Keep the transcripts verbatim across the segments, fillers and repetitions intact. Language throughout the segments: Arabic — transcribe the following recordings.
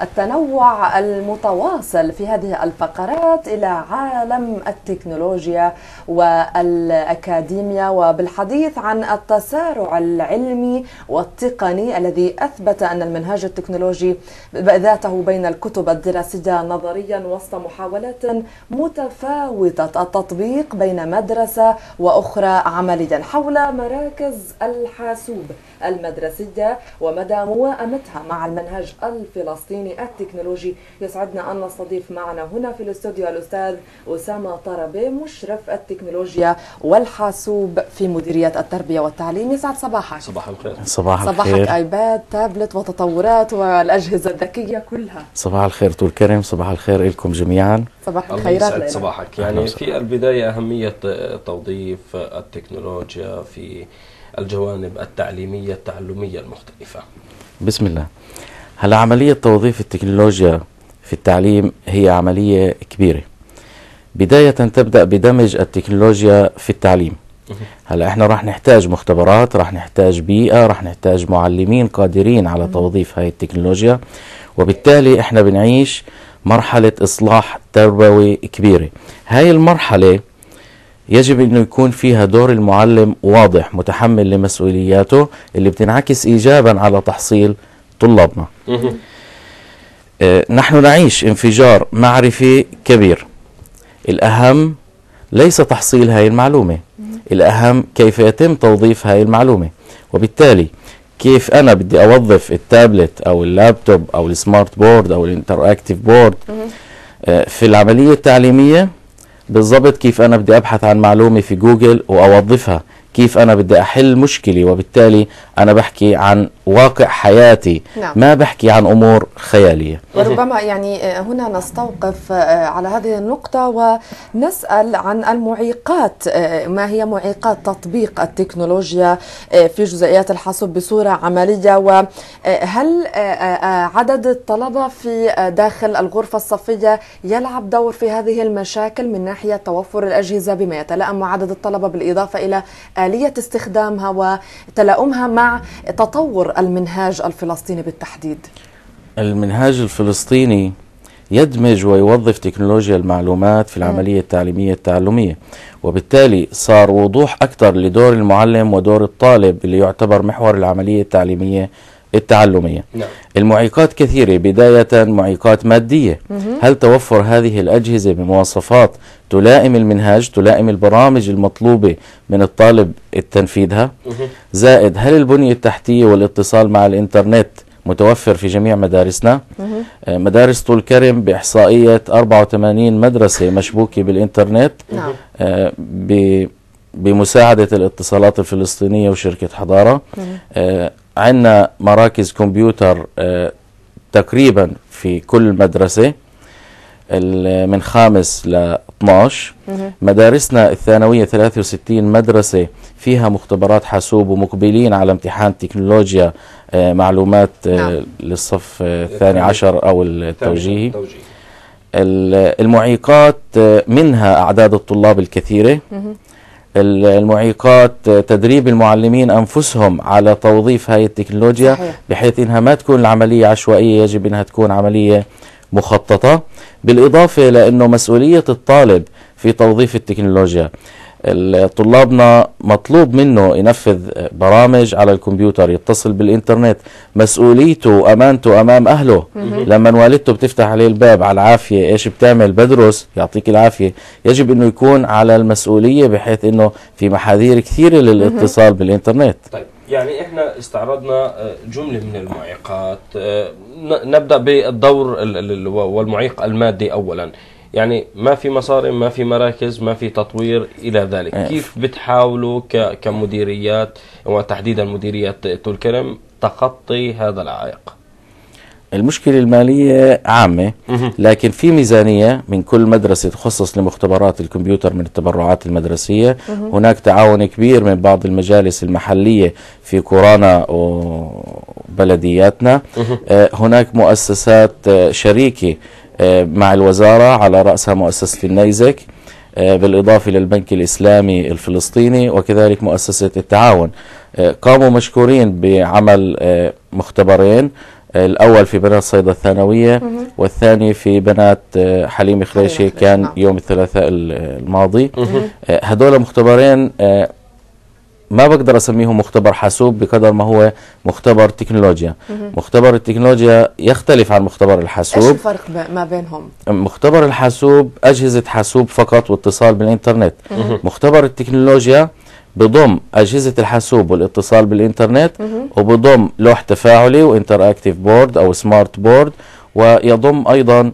التنوع المتواصل في هذه الفقرات إلى عالم التكنولوجيا والأكاديميا، وبالحديث عن التسارع العلمي والتقني الذي أثبت أن المنهاج التكنولوجي ذاته بين الكتب الدراسية نظريا وسط محاولات متفاوتة التطبيق بين مدرسة وأخرى عمليا حول مراكز الحاسوب المدرسية ومدى موائمتها مع المنهج الفلسطيني التكنولوجي. يسعدنا أن نستضيف معنا هنا في الاستوديو الأستاذ أسامة طربي، مشرف التكنولوجيا والحاسوب في مديرية التربية والتعليم. يسعد صباحك. صباح الخير. صباح الخير. صباحك ايباد، تابلت وتطورات والأجهزة الذكية كلها. صباح الخير طول كرم، صباح الخير لكم جميعا. صباح الله الخيرات يسعد لنا. صباحك. يعني في البداية أهمية توظيف التكنولوجيا في الجوانب التعليمية التعلمية المختلفة. بسم الله. هلا عملية توظيف التكنولوجيا في التعليم هي عملية كبيرة. بداية تبدأ بدمج التكنولوجيا في التعليم. هلا احنا راح نحتاج مختبرات، راح نحتاج بيئة، راح نحتاج معلمين قادرين على توظيف هاي التكنولوجيا، وبالتالي احنا بنعيش مرحلة إصلاح تربوي كبيرة. هاي المرحلة يجب أنه يكون فيها دور المعلم واضح، متحمل لمسؤولياته اللي بتنعكس إيجابا على تحصيل طلابنا. اه نحن نعيش انفجار معرفي كبير. الأهم ليس تحصيل هاي المعلومة، الأهم كيف يتم توظيف هاي المعلومة. وبالتالي كيف أنا بدي أوظف التابلت أو اللابتوب أو السمارت بورد أو الانتراكتيف بورد اه في العملية التعليمية، بالضبط كيف أنا بدي أبحث عن معلومة في جوجل وأوظفها، كيف أنا بدي أحل مشكلة، وبالتالي أنا بحكي عن واقع حياتي. نعم. ما بحكي عن أمور خيالية. وربما يعني هنا نستوقف على هذه النقطة ونسأل عن المعيقات. ما هي معيقات تطبيق التكنولوجيا في جزئيات الحاسوب بصورة عملية؟ وهل عدد الطلبة في داخل الغرفة الصفية يلعب دور في هذه المشاكل من ناحية توفر الأجهزة بما يتلائم مع عدد الطلبة، بالإضافة إلى آلية استخدامها وتلائمها مع تطور المنهاج الفلسطيني بالتحديد؟ المنهاج الفلسطيني يدمج ويوظف تكنولوجيا المعلومات في العملية التعليمية التعلمية، وبالتالي صار وضوح أكثر لدور المعلم ودور الطالب اللي يعتبر محور العملية التعليمية التعلمية. نعم. المعيقات كثيرة، بداية معيقات مادية. هل توفر هذه الأجهزة بمواصفات تلائم المنهاج، تلائم البرامج المطلوبة من الطالب التنفيذها؟ زائد هل البنية التحتية والاتصال مع الإنترنت متوفر في جميع مدارسنا؟ مدارس طول كرم بإحصائية أربعة وثمانين مدرسة مشبوكة بالإنترنت. نعم. بمساعدة الاتصالات الفلسطينية وشركة حضارة. عندنا مراكز كمبيوتر تقريبا في كل مدرسة من خامس ل اثناشر. مدارسنا الثانوية ثلاثة وستين مدرسة فيها مختبرات حاسوب ومقبلين على امتحان تكنولوجيا معلومات. نعم. للصف الثاني عشر أو التوجيهي. المعيقات منها أعداد الطلاب الكثيرة. المعيقات تدريب المعلمين أنفسهم على توظيف هاي التكنولوجيا. صحيح. بحيث إنها ما تكون العملية عشوائية، يجب إنها تكون عملية مخططة، بالإضافة لأنه مسؤولية الطالب في توظيف التكنولوجيا. طلابنا مطلوب منه ينفذ برامج على الكمبيوتر، يتصل بالإنترنت، مسؤوليته وأمانته أمام أهله. لما والدته بتفتح عليه الباب على العافية، إيش بتعمل؟ بدرس، يعطيك العافية. يجب أنه يكون على المسؤولية، بحيث أنه في محاذير كثيرة للاتصال بالإنترنت. طيب، يعني إحنا استعرضنا جملة من المعيقات. نبدأ بالدور والمعيق المادي أولا. يعني ما في مصاري، ما في مراكز، ما في تطوير إلى ذلك. أه. كيف بتحاولوا كمديريات وتحديدا مديرية طول كرم تخطي هذا العائق؟ المشكلة المالية عامة، لكن في ميزانية من كل مدرسة تخصص لمختبرات الكمبيوتر من التبرعات المدرسية. هناك تعاون كبير من بعض المجالس المحلية في قرانا وبلدياتنا. هناك مؤسسات شريكة مع الوزارة، على رأسها مؤسسة النيزك، بالإضافة للبنك الإسلامي الفلسطيني، وكذلك مؤسسة التعاون. قاموا مشكورين بعمل مختبرين الأول في بنات صيدا الثانوية والثاني في بنات حليم خليشي كان نعم. يوم الثلاثاء الماضي. هدول مختبرين ما بقدر أسميهم مختبر حاسوب بقدر ما هو مختبر تكنولوجيا. مختبر التكنولوجيا يختلف عن مختبر الحاسوب. ايش الفرق ما بينهم؟ مختبر الحاسوب أجهزة حاسوب فقط واتصال بالإنترنت. مختبر التكنولوجيا بضم أجهزة الحاسوب والاتصال بالإنترنت، وبضم لوح تفاعلي وإنتراكتيف بورد أو سمارت بورد، ويضم أيضا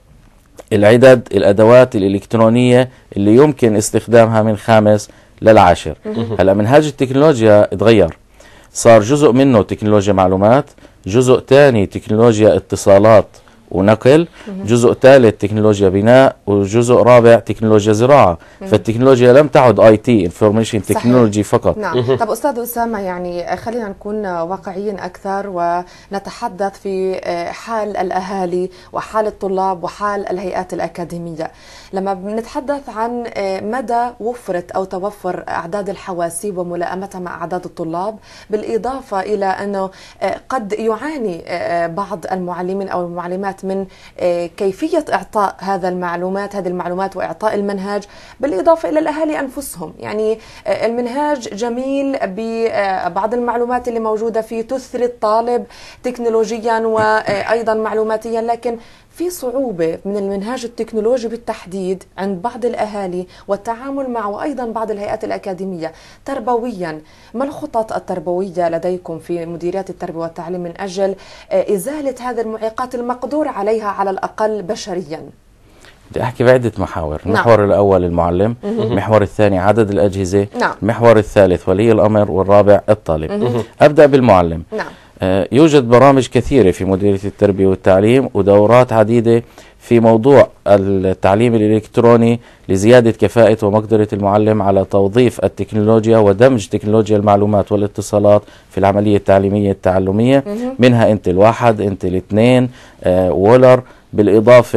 العدد الأدوات الإلكترونية اللي يمكن استخدامها من خامس للعاشر. هلا منهاج التكنولوجيا اتغير، صار جزء منه تكنولوجيا معلومات، جزء ثاني تكنولوجيا اتصالات ونقل، جزء ثالث تكنولوجيا بناء، وجزء رابع تكنولوجيا زراعة. فالتكنولوجيا لم تعد اي تي انفورميشن تكنولوجي فقط. نعم. طب استاذ اسامه، يعني خلينا نكون واقعيين اكثر ونتحدث في حال الاهالي وحال الطلاب وحال الهيئات الاكاديميه. لما بنتحدث عن مدى وفرة او توفر اعداد الحواسيب وملائمتها مع اعداد الطلاب، بالاضافه الى انه قد يعاني بعض المعلمين او المعلمات من كيفية إعطاء هذا المعلومات هذه المعلومات وإعطاء المنهاج، بالإضافة إلى الأهالي أنفسهم. يعني المنهاج جميل ببعض المعلومات اللي موجودة فيه تثري الطالب تكنولوجيا وأيضا معلوماتيا، لكن في صعوبة من المنهاج التكنولوجي بالتحديد عند بعض الأهالي والتعامل معه، وأيضا بعض الهيئات الأكاديمية تربويا. ما الخطط التربوية لديكم في مديريات التربية والتعليم من أجل إزالة هذه المعيقات المقدور عليها على الأقل بشريا؟ بدي أحكي بعدة محاور. نعم. المحور الأول المعلم، المحور الثاني عدد الأجهزة، نعم. المحور الثالث ولي الأمر، والرابع الطالب. مه. أبدأ بالمعلم. نعم. يوجد برامج كثيرة في مديرية التربية والتعليم ودورات عديدة في موضوع التعليم الإلكتروني لزيادة كفاءة ومقدرة المعلم على توظيف التكنولوجيا ودمج تكنولوجيا المعلومات والاتصالات في العملية التعليمية التعلمية. منها انت الواحد، انت الاثنين، آه وولر، بالإضافة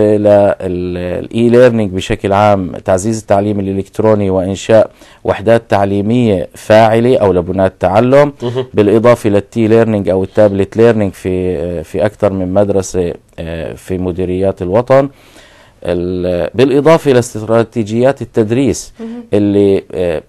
للإي ليرنينج بشكل عام، تعزيز التعليم الإلكتروني وإنشاء وحدات تعليمية فاعلة أو لبنات تعلم، بالإضافة للتي ليرنينج أو التابلت ليرنينج في في أكثر من مدرسة في مديريات الوطن، بالإضافة لاستراتيجيات التدريس اللي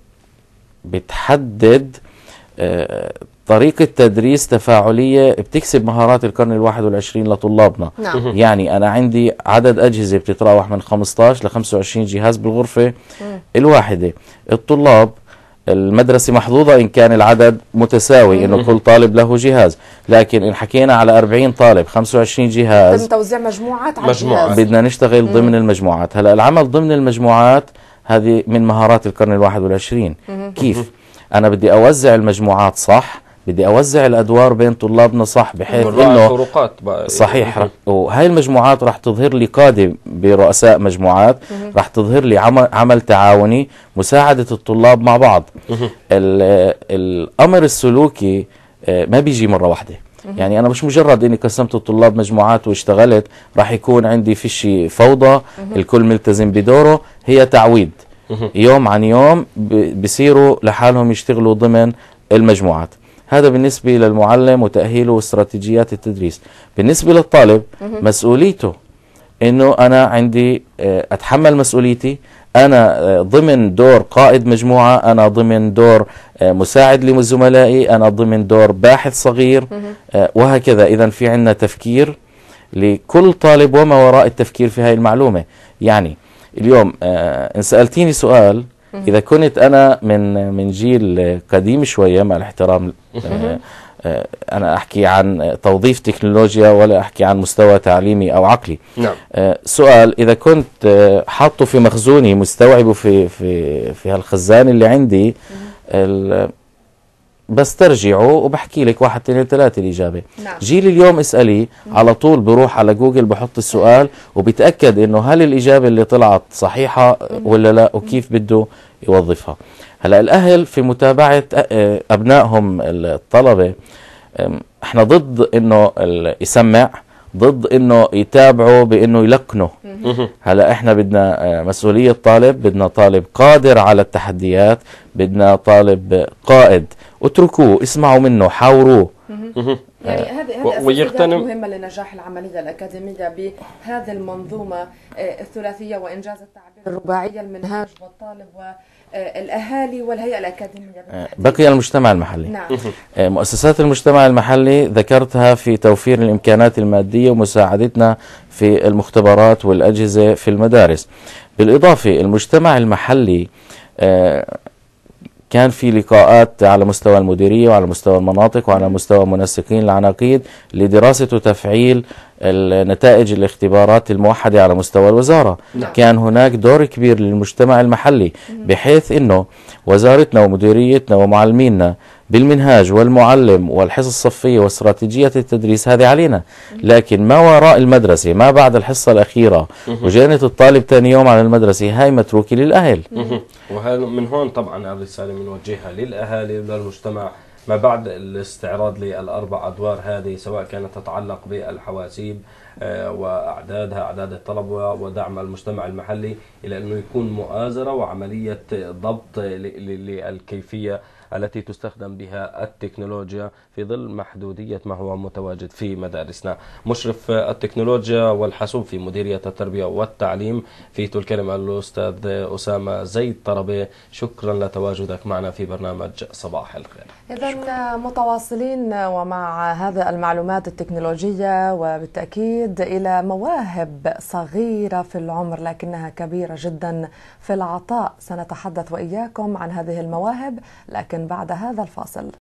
بتحدد طريقة تدريس تفاعلية بتكسب مهارات القرن الواحد والعشرين لطلابنا. نعم. يعني أنا عندي عدد أجهزة بتتراوح من خمسة عشر ل خمسة وعشرين جهاز بالغرفة مم. الواحدة. الطلاب المدرسة محظوظة إن كان العدد متساوي، إنه كل طالب له جهاز، لكن إن حكينا على أربعين طالب خمسة وعشرين جهاز، تم توزيع مجموعات على مجموعات. بدنا نشتغل مم. ضمن المجموعات. هلا العمل ضمن المجموعات هذه من مهارات القرن الواحد والعشرين. مم. كيف؟ أنا بدي أوزع المجموعات صح، بدي أوزع الأدوار بين طلابنا صح، بحيث إنه فروقات صحيح. رح وهي المجموعات راح تظهر لي قادة برؤساء مجموعات، راح تظهر لي عمل, عمل تعاوني، مساعدة الطلاب مع بعض. الأمر السلوكي ما بيجي مرة واحدة. يعني أنا مش مجرد إني قسمت الطلاب مجموعات واشتغلت راح يكون عندي فيشي فوضى الكل ملتزم بدوره. هي تعويد، يوم عن يوم بيصيروا لحالهم يشتغلوا ضمن المجموعات. هذا بالنسبة للمعلم وتأهيله واستراتيجيات التدريس. بالنسبة للطالب مسؤوليته إنه أنا عندي أتحمل مسؤوليتي، أنا ضمن دور قائد مجموعة، أنا ضمن دور مساعد لزملائي، أنا ضمن دور باحث صغير، وهكذا. إذا في عندنا تفكير لكل طالب وما وراء التفكير في هاي المعلومة. يعني اليوم إن سألتيني سؤال، إذا كنت أنا من من جيل قديم شوية مع الاحترام، أنا أحكي عن توظيف تكنولوجيا ولا أحكي عن مستوى تعليمي أو عقلي. نعم. سؤال، إذا كنت حاطه في مخزوني مستوعبه في في في هالخزان اللي عندي، بسترجعه وبحكي لك واحد اثنين ثلاثة الإجابة. نعم. جيل اليوم اسألي على طول بروح على جوجل بحط السؤال وبيتأكد إنه هل الإجابة اللي طلعت صحيحة ولا لا، وكيف بده يوظفها. هلا الأهل في متابعة أبنائهم الطلبة، احنا ضد إنه يسمع، ضد إنه يتابعوا بإنه يلقنوا. هلا احنا بدنا مسؤولية طالب، بدنا طالب قادر على التحديات، بدنا طالب قائد. اتركوه، اسمعوا منه، حاوروه. يعني هذه هذه ويغتنم مهمة لنجاح العملية الأكاديمية بهذه المنظومة الثلاثية وإنجاز التعبير الرباعية، المنهاج والطالب والأهالي والهيئة الأكاديمية. بقي المجتمع المحلي. نعم. مؤسسات المجتمع المحلي ذكرتها في توفير الإمكانات المادية ومساعدتنا في المختبرات والأجهزة في المدارس. بالإضافة المجتمع المحلي كان في لقاءات على مستوى المديرية وعلى مستوى المناطق وعلى مستوى منسقين العناقيد لدراسة وتفعيل نتائج الاختبارات الموحدة على مستوى الوزارة. نعم. كان هناك دور كبير للمجتمع المحلي، بحيث انه وزارتنا ومديريتنا ومعلمينا بالمنهاج والمعلم والحصص الصفية واستراتيجية التدريس هذه علينا، لكن ما وراء المدرسة ما بعد الحصة الأخيرة وجانة الطالب ثاني يوم على المدرسة هاي متروكة للأهل. وهذا من هون طبعا الرسالة بنوجهها للأهالي وللمجتمع ما بعد الاستعراض للأربع أدوار هذه، سواء كانت تتعلق بالحواسيب وأعدادها أعداد الطلبة ودعم المجتمع المحلي، إلى أنه يكون مؤازرة وعملية ضبط للكيفية التي تستخدم بها التكنولوجيا في ظل محدودية ما هو متواجد في مدارسنا. مشرف التكنولوجيا والحاسوب في مديرية التربية والتعليم، فيت الكلمة الأستاذ أسامة زيد طربي، شكرا لتواجدك معنا في برنامج صباح الخير. إذا متواصلين ومع هذا المعلومات التكنولوجية، وبالتأكيد إلى مواهب صغيرة في العمر لكنها كبيرة جدا في العطاء. سنتحدث وإياكم عن هذه المواهب لكن بعد هذا الفاصل.